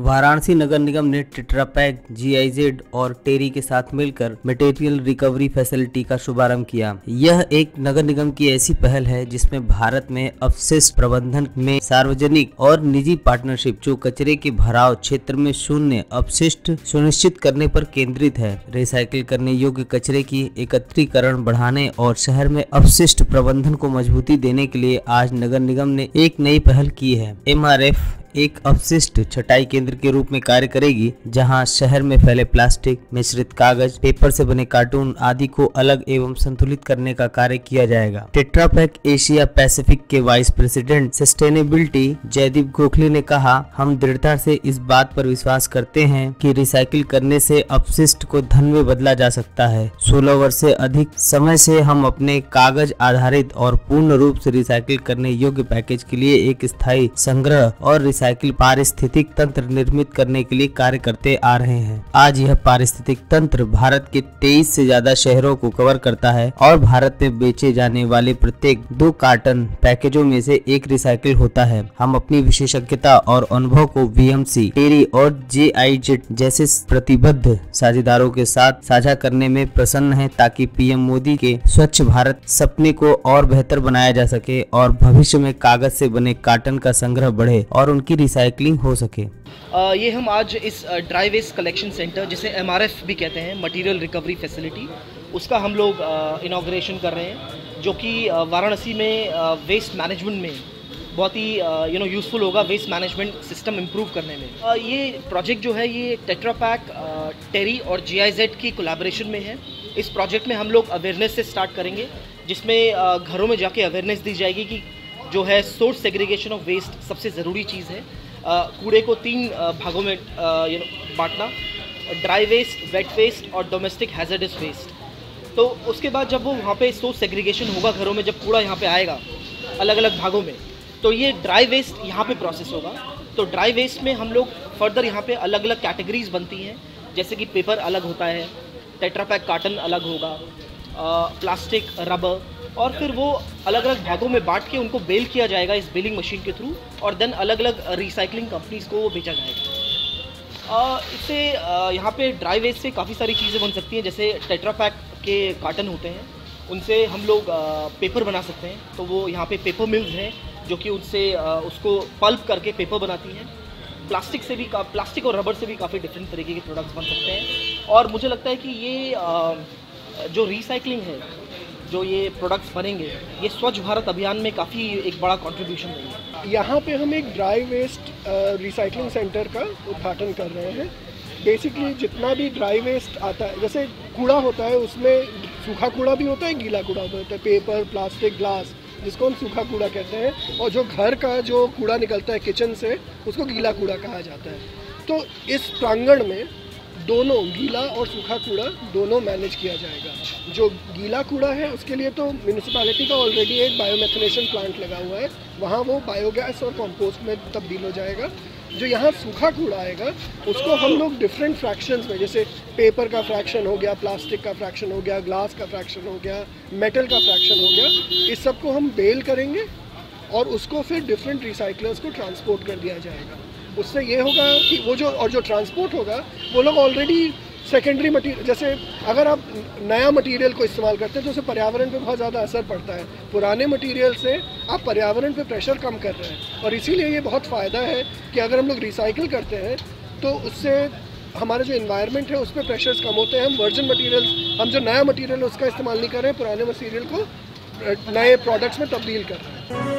वाराणसी नगर निगम ने tetra pack, GIZ और टेरी के साथ मिलकर मटेरियल रिकवरी फैसिलिटी का शुभारंभ किया। यह एक नगर निगम की ऐसी पहल है जिसमें भारत में अपशिष्ट प्रबंधन में सार्वजनिक और निजी पार्टनरशिप जो कचरे के भराव क्षेत्र में शून्य अपशिष्ट सुनिश्चित करने पर केंद्रित है। रिसाइकिल करने योग्य कचरे की एकत्रीकरण बढ़ाने और शहर में अपशिष्ट प्रबंधन को मजबूती देने के लिए आज नगर निगम ने एक नई पहल की है। MRF एक अपशिष्ट छटाई केंद्र के रूप में कार्य करेगी, जहां शहर में फैले प्लास्टिक, मिश्रित कागज, पेपर से बने कार्टून आदि को अलग एवं संतुलित करने का कार्य किया जाएगा। टेट्रा पैक एशिया पैसिफिक के vice president sustainability Jaideep Gokhale ने कहा, हम दृढ़ता से इस बात पर विश्वास करते हैं कि रिसाइकिल करने से अपशिष्ट को धन में बदला जा सकता है। 16 वर्ष से अधिक समय से हम अपने कागज आधारित और पूर्ण रूप से रिसाइकिल करने योग्य पैकेज के लिए एक स्थायी संग्रह और रिसाइकिल पारिस्थितिक तंत्र निर्मित करने के लिए कार्य करते आ रहे हैं। आज यह पारिस्थितिक तंत्र भारत के 23 से ज्यादा शहरों को कवर करता है और भारत में बेचे जाने वाले प्रत्येक 2 कार्टन पैकेजों में से एक रिसाइकिल होता है। हम अपनी विशेषज्ञता और अनुभव को VMC, टेरी और GIZ जैसे प्रतिबद्ध साझेदारों के साथ साझा करने में प्रसन्न हैं, ताकि PM मोदी के स्वच्छ भारत सपने को और बेहतर बनाया जा सके और भविष्य में कागज से बने कार्टन का संग्रह बढ़े और उनकी रिसाइकलिंग हो सके। ये हम आज इस ड्राई वेस्ट कलेक्शन सेंटर, जिसे MRF भी कहते हैं, मटेरियल रिकवरी फैसिलिटी, उसका हम लोग इनॉग्रेशन कर रहे हैं, जो कि वाराणसी में वेस्ट मैनेजमेंट में बहुत ही यूज़फुल होगा, वेस्ट मैनेजमेंट सिस्टम इम्प्रूव करने में। ये प्रोजेक्ट जो है ये टेट्रा पैक, टेरी और GIZ की कोलैबोरेशन में है। इस प्रोजेक्ट में हम लोग अवेयरनेस से स्टार्ट करेंगे, जिसमें घरों में जाके अवेयरनेस दी जाएगी कि जो है सोर्स सेग्रीगेशन ऑफ वेस्ट सबसे ज़रूरी चीज़ है। कूड़े को 3 भागों में बांटना, ड्राई वेस्ट, वेट वेस्ट और डोमेस्टिक हैज़र्डस वेस्ट। तो उसके बाद जब वो वहाँ पे सोर्स सेग्रीगेशन होगा घरों में, जब कूड़ा यहाँ पे आएगा अलग अलग भागों में, तो ये ड्राई वेस्ट यहाँ पे प्रोसेस होगा। तो ड्राई वेस्ट में हम लोग फर्दर यहाँ पे अलग अलग कैटेगरीज बनती हैं, जैसे कि पेपर अलग होता है, टेट्रा पैक कार्टन अलग होगा, प्लास्टिक, रबर, और फिर वो अलग अलग भागों में बांट के उनको बेल किया जाएगा इस बेलिंग मशीन के थ्रू, और देन अलग अलग रिसाइकलिंग कंपनीज़ को वो बेचा जाएगा। इससे यहाँ पे ड्राई वेस्ट से काफ़ी सारी चीज़ें बन सकती हैं, जैसे टेट्रा पैक के कार्टन होते हैं, उनसे हम लोग पेपर बना सकते हैं। तो वो यहाँ पे पेपर मिल्स हैं जो कि उनसे उसको पल्प करके पेपर बनाती हैं। प्लास्टिक और रबर से भी काफ़ी डिफरेंट तरीके के प्रोडक्ट्स बन सकते हैं। और मुझे लगता है कि ये जो रिसाइकलिंग है, जो ये प्रोडक्ट्स बनेंगे, ये स्वच्छ भारत अभियान में काफ़ी एक बड़ा कंट्रीब्यूशन देंगे। यहाँ पे हम एक ड्राई वेस्ट रिसाइकलिंग सेंटर का उद्घाटन कर रहे हैं। बेसिकली जितना भी ड्राई वेस्ट आता है, जैसे कूड़ा होता है, उसमें सूखा कूड़ा भी होता है, गीला कूड़ा भी होता है, पेपर, प्लास्टिक, ग्लास, जिसको हम सूखा कूड़ा कहते हैं, और जो घर का जो कूड़ा निकलता है किचन से, उसको गीला कूड़ा कहा जाता है। तो इस प्रांगण में दोनों गीला और सूखा कूड़ा दोनों मैनेज किया जाएगा। जो गीला कूड़ा है उसके लिए तो म्यूनिसिपैलिटी का ऑलरेडी एक बायोमेथिनेशन प्लांट लगा हुआ है, वहाँ वो बायोगैस और कंपोस्ट में तब्दील हो जाएगा। जो यहाँ सूखा कूड़ा आएगा उसको हम लोग डिफरेंट फ्रैक्शंस में, जैसे पेपर का फ्रैक्शन हो गया, प्लास्टिक का फ्रैक्शन हो गया, ग्लास का फ्रैक्शन हो गया, मेटल का फ्रैक्शन हो गया, इस सब को हम बेल करेंगे और उसको फिर डिफरेंट रिसाइकलर्स को ट्रांसपोर्ट कर दिया जाएगा। उससे ये होगा कि वो जो ट्रांसपोर्ट होगा, वो लोग ऑलरेडी सेकेंडरी मटीरियल, जैसे अगर आप नया मटेरियल को इस्तेमाल करते हैं तो उससे पर्यावरण पे बहुत ज़्यादा असर पड़ता है। पुराने मटेरियल से आप पर्यावरण पे प्रेशर कम कर रहे हैं, और इसीलिए ये बहुत फ़ायदा है कि अगर हम लोग रिसाइकिल करते हैं तो उससे हमारा जो इन्वायरमेंट है उस पर प्रेशर्स कम होते हैं। हम वर्जिन मटीरियल, हम जो नया मटीरियल है उसका इस्तेमाल नहीं कर रहे हैं, पुराने मटीरियल को नए प्रोडक्ट्स में तब्दील कर रहे हैं।